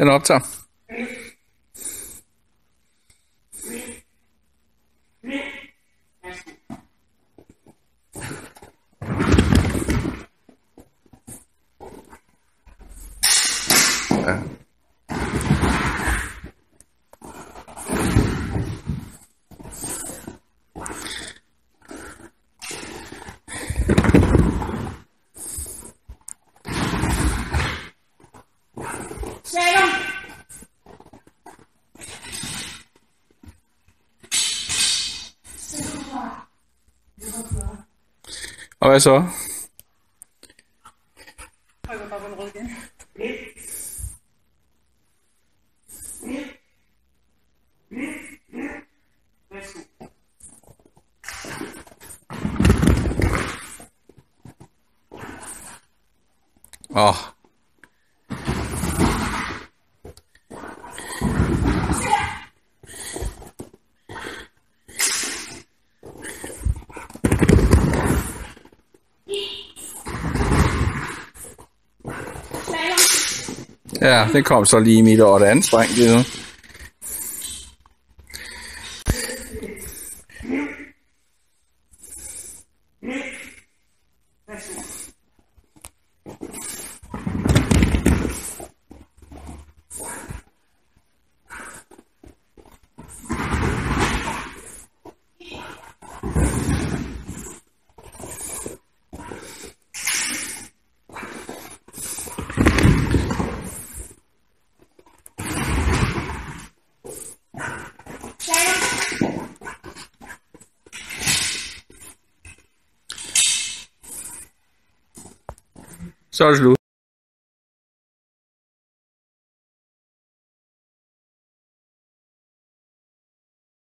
Den optager. Ja. Og hvad så? Åh. Ja, det kom så lige midt over det anstrengt lige nu. Så er det slut.